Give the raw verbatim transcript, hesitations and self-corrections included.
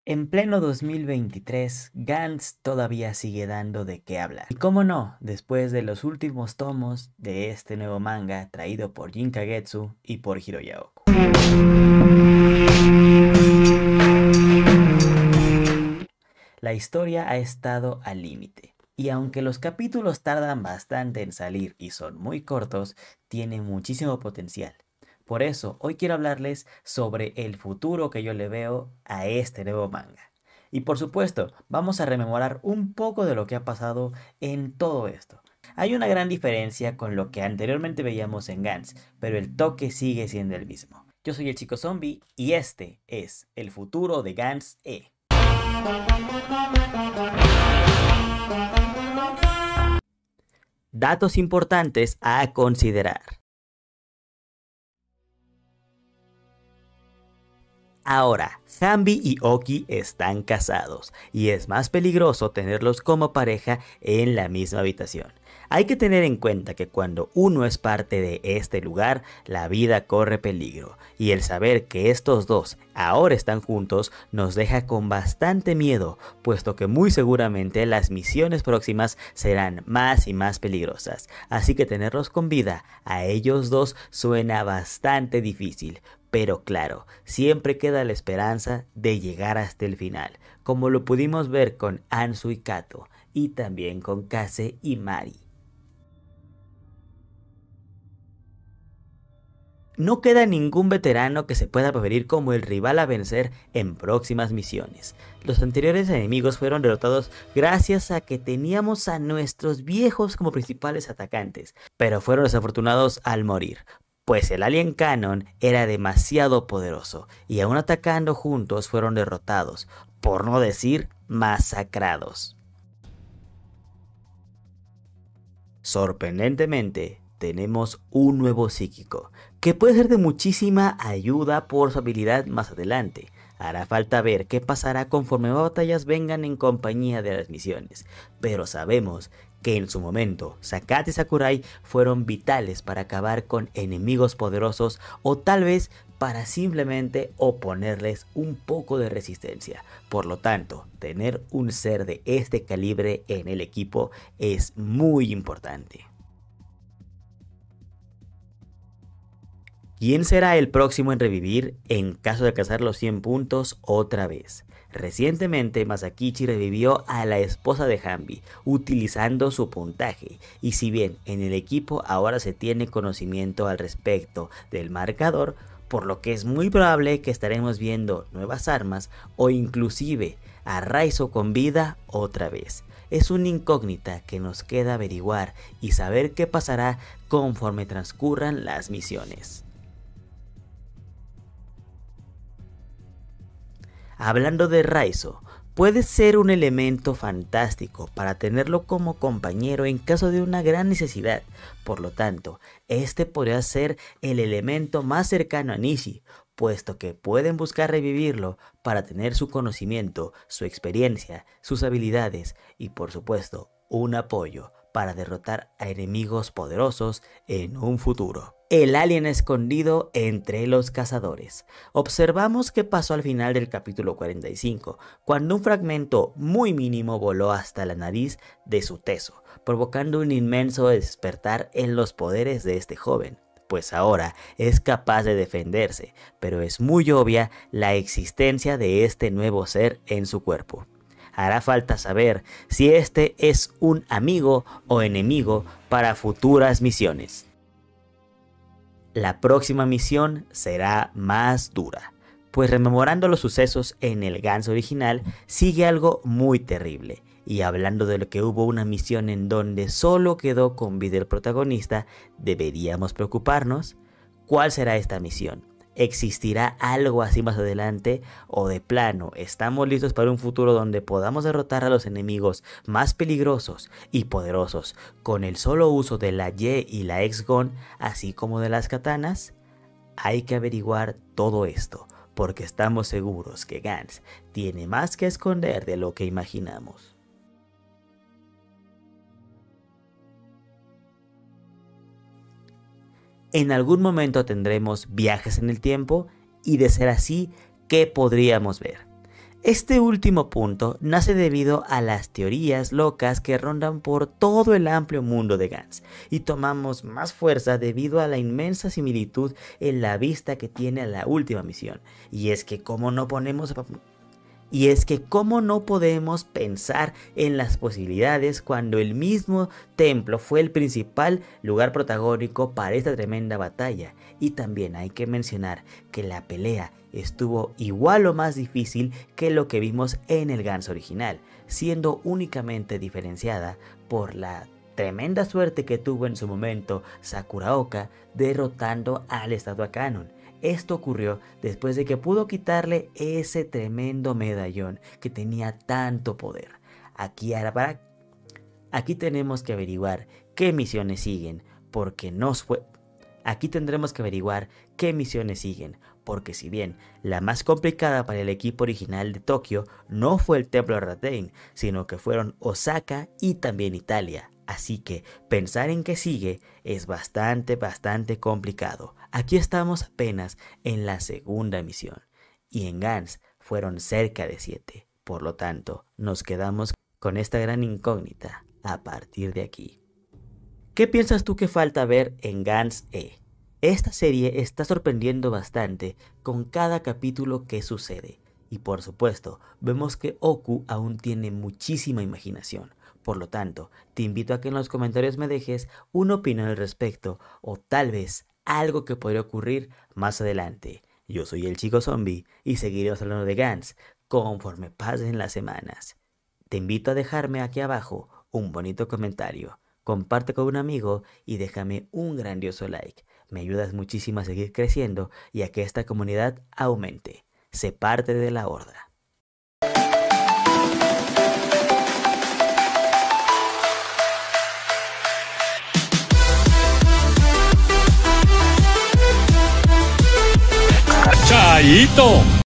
En pleno dos mil veintitrés, Gantz todavía sigue dando de qué hablar. Y cómo no, después de los últimos tomos de este nuevo manga traído por Jin Kagetsu y por Hiroya Oku. La historia ha estado al límite. Y aunque los capítulos tardan bastante en salir y son muy cortos, tienen muchísimo potencial. Por eso, hoy quiero hablarles sobre el futuro que yo le veo a este nuevo manga. Y por supuesto, vamos a rememorar un poco de lo que ha pasado en todo esto. Hay una gran diferencia con lo que anteriormente veíamos en Gantz, pero el toque sigue siendo el mismo. Yo soy el Chico Zombie y este es el futuro de Gantz E. Datos importantes a considerar. Ahora, Hanbi y Oki están casados y es más peligroso tenerlos como pareja en la misma habitación. Hay que tener en cuenta que cuando uno es parte de este lugar, la vida corre peligro, y el saber que estos dos ahora están juntos nos deja con bastante miedo, puesto que muy seguramente las misiones próximas serán más y más peligrosas, así que tenerlos con vida a ellos dos suena bastante difícil. Pero claro, siempre queda la esperanza de llegar hasta el final, como lo pudimos ver con Anzu y Kato, y también con Kase y Mari. No queda ningún veterano que se pueda preferir como el rival a vencer en próximas misiones. Los anteriores enemigos fueron derrotados gracias a que teníamos a nuestros viejos como principales atacantes, pero fueron desafortunados al morir, pues el Alien Cannon era demasiado poderoso y aún atacando juntos fueron derrotados, por no decir masacrados. Sorprendentemente, tenemos un nuevo psíquico, que puede ser de muchísima ayuda por su habilidad más adelante. Hará falta ver qué pasará conforme más batallas vengan en compañía de las misiones, pero sabemos que en su momento Sakata y Sakurai fueron vitales para acabar con enemigos poderosos o tal vez para simplemente oponerles un poco de resistencia. Por lo tanto, tener un ser de este calibre en el equipo es muy importante. ¿Quién será el próximo en revivir en caso de alcanzar los cien puntos otra vez? Recientemente Masakichi revivió a la esposa de Hanbi utilizando su puntaje, y si bien en el equipo ahora se tiene conocimiento al respecto del marcador, por lo que es muy probable que estaremos viendo nuevas armas o inclusive a Raizo con vida otra vez. Es una incógnita que nos queda averiguar y saber qué pasará conforme transcurran las misiones. Hablando de Raizo, puede ser un elemento fantástico para tenerlo como compañero en caso de una gran necesidad. Por lo tanto, este podría ser el elemento más cercano a Nishi, puesto que pueden buscar revivirlo para tener su conocimiento, su experiencia, sus habilidades y por supuesto un apoyo para derrotar a enemigos poderosos en un futuro. El alien escondido entre los cazadores. Observamos qué pasó al final del capítulo cuarenta y cinco, cuando un fragmento muy mínimo voló hasta la nariz de su teso, provocando un inmenso despertar en los poderes de este joven, pues ahora es capaz de defenderse, pero es muy obvia la existencia de este nuevo ser en su cuerpo. Hará falta saber si este es un amigo o enemigo para futuras misiones. La próxima misión será más dura, pues rememorando los sucesos en el Gantz original sigue algo muy terrible. Y hablando de lo que hubo una misión en donde solo quedó con vida el protagonista, ¿deberíamos preocuparnos? ¿Cuál será esta misión? ¿Existirá algo así más adelante? ¿O de plano estamos listos para un futuro donde podamos derrotar a los enemigos más peligrosos y poderosos con el solo uso de la Y y la X-Gun, así como de las katanas? Hay que averiguar todo esto, porque estamos seguros que Gantz tiene más que esconder de lo que imaginamos. En algún momento tendremos viajes en el tiempo y de ser así, ¿qué podríamos ver? Este último punto nace debido a las teorías locas que rondan por todo el amplio mundo de Gantz, y tomamos más fuerza debido a la inmensa similitud en la vista que tiene a la última misión. Y es que como no ponemos... Y es que cómo no podemos pensar en las posibilidades cuando el mismo templo fue el principal lugar protagónico para esta tremenda batalla. Y también hay que mencionar que la pelea estuvo igual o más difícil que lo que vimos en el Gantz original, siendo únicamente diferenciada por la tremenda suerte que tuvo en su momento Sakuraoka derrotando a la estatua Canon. Esto ocurrió después de que pudo quitarle ese tremendo medallón que tenía tanto poder. Aquí, ahora, aquí tenemos que averiguar qué misiones siguen, porque nos fue... Aquí tendremos que averiguar qué misiones siguen, porque si bien la más complicada para el equipo original de Tokio no fue el Templo de Rattane, sino que fueron Osaka y también Italia. Así que pensar en qué sigue es bastante, bastante complicado. Aquí estamos apenas en la segunda misión, y en Gantz fueron cerca de siete. Por lo tanto, nos quedamos con esta gran incógnita a partir de aquí. ¿Qué piensas tú que falta ver en Gantz E? Esta serie está sorprendiendo bastante con cada capítulo que sucede. Y por supuesto, vemos que Oku aún tiene muchísima imaginación. Por lo tanto, te invito a que en los comentarios me dejes una opinión al respecto, o tal vez algo que podría ocurrir más adelante. Yo soy el Chico Zombie y seguiremos hablando de Gantz conforme pasen las semanas. Te invito a dejarme aquí abajo un bonito comentario, comparte con un amigo y déjame un grandioso like. Me ayudas muchísimo a seguir creciendo y a que esta comunidad aumente. Sé parte de la horda. Chaito.